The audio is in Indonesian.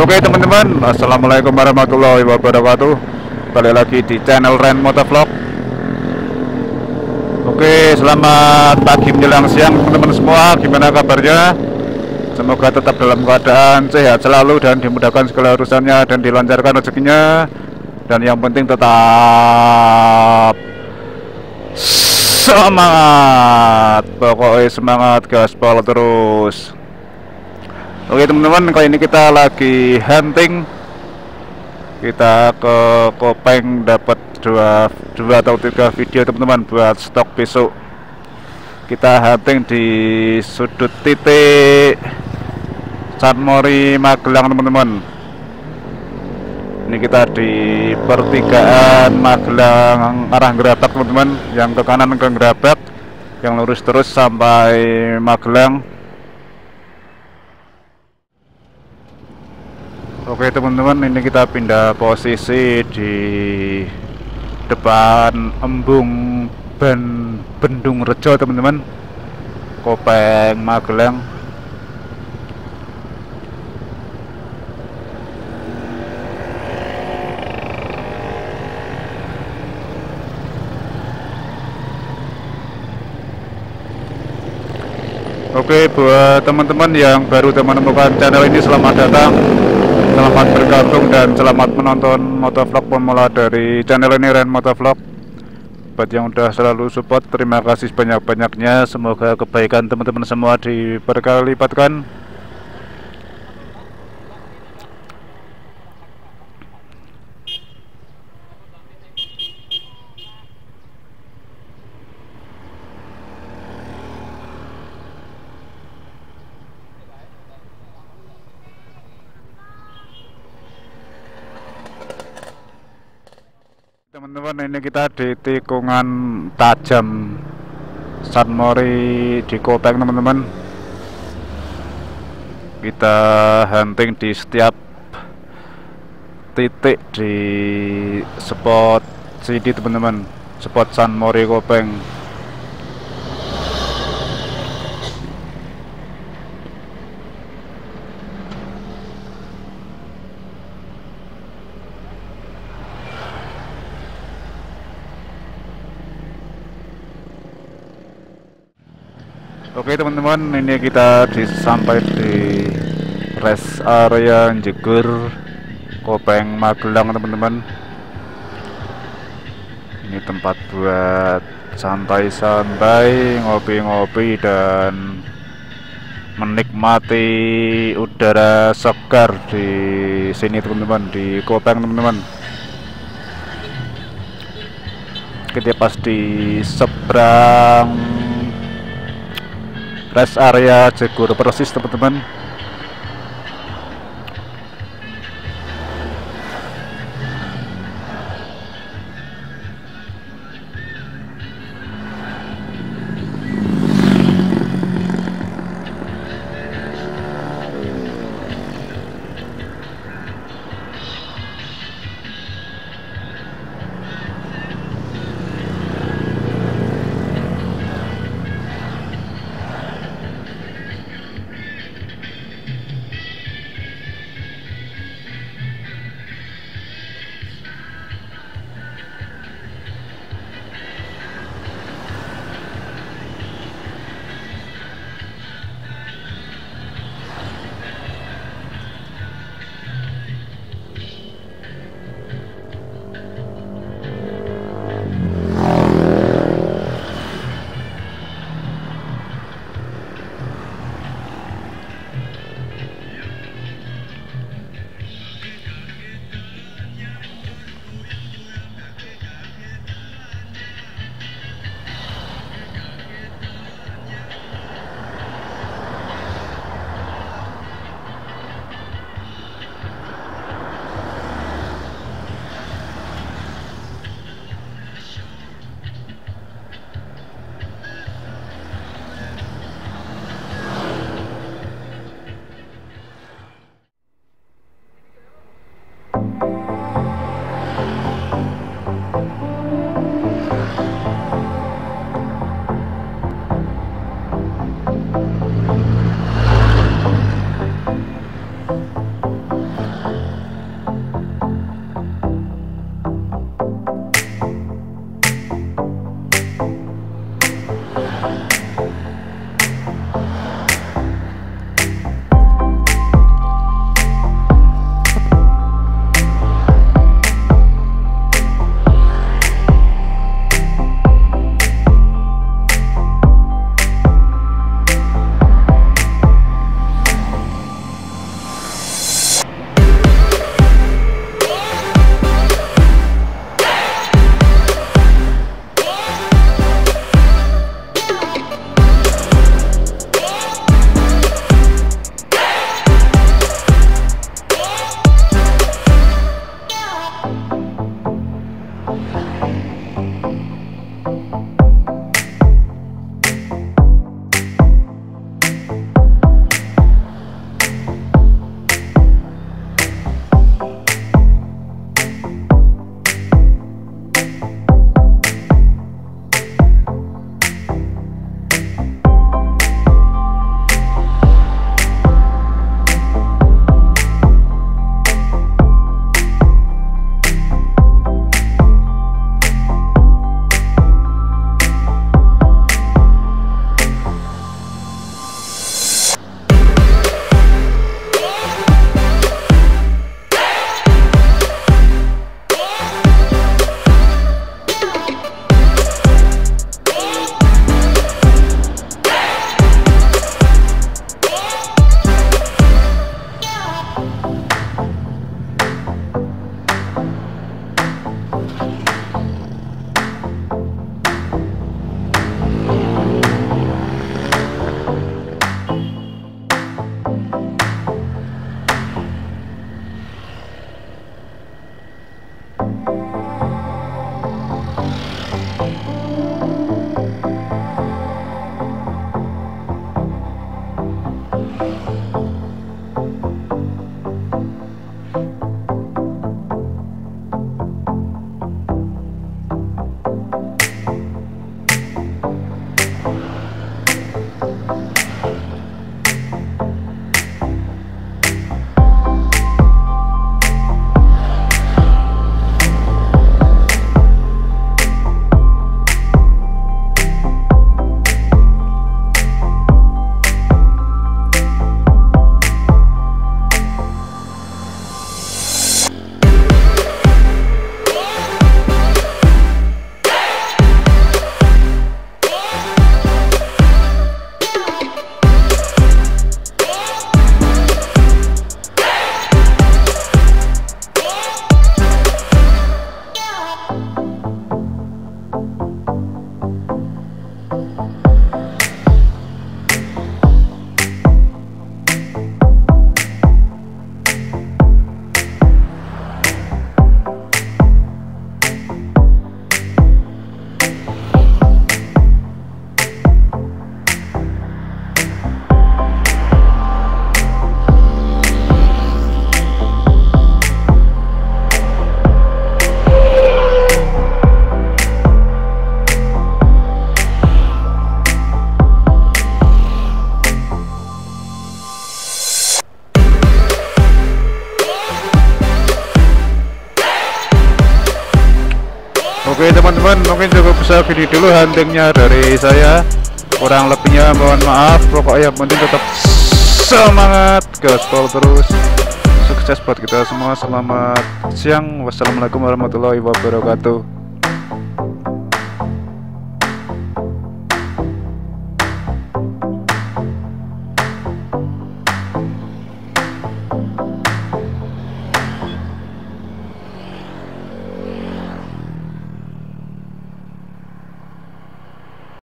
Oke teman-teman, assalamualaikum warahmatullahi wabarakatuh. Balik lagi di channel Ren Motovlog. Oke, selamat pagi menjelang siang teman-teman semua. Gimana kabarnya? Semoga tetap dalam keadaan sehat selalu dan dimudahkan segala urusannya dan dilancarkan rezekinya. Dan yang penting tetap semangat. Pokoknya semangat, gaspol terus. Oke teman-teman, kali ini kita lagi hunting. Kita ke Kopeng dapat dua atau 3 video teman-teman buat stok besok. Kita hunting di sudut titik Sunmori Magelang teman-teman. Ini kita di pertigaan Magelang arah Gerabak teman-teman. Yang ke kanan ke Gerabak, yang lurus terus sampai Magelang. Oke teman-teman, ini kita pindah posisi di depan embung Bendung Rejo teman-teman, Kopeng Magelang. Oke, buat teman-teman yang baru menemukan channel ini, selamat datang. Selamat bergabung dan selamat menonton motovlog pemula dari channel ini, Ren Motovlog. Buat yang udah selalu support, terima kasih banyak-banyaknya. Semoga kebaikan teman-teman semua diberkali lipatkan. Teman-teman, ini kita di tikungan tajam Sunmori di Kopeng teman-teman. Kita hunting di setiap titik di spot sini teman-teman, spot Sunmori Kopeng. Oke teman-teman, ini kita sampai di rest area Jegur Kopeng Magelang teman-teman. Ini tempat buat santai-santai, ngopi-ngopi dan menikmati udara segar di sini teman-teman, di Kopeng teman-teman. Kita pas di seberang rest area Jegur persis teman-teman. mungkin cukup segini dulu huntingnya dari saya, kurang lebihnya mohon maaf. Pokoknya yang penting tetap semangat, gaspol terus, sukses buat kita semua. Selamat siang, wassalamualaikum warahmatullahi wabarakatuh.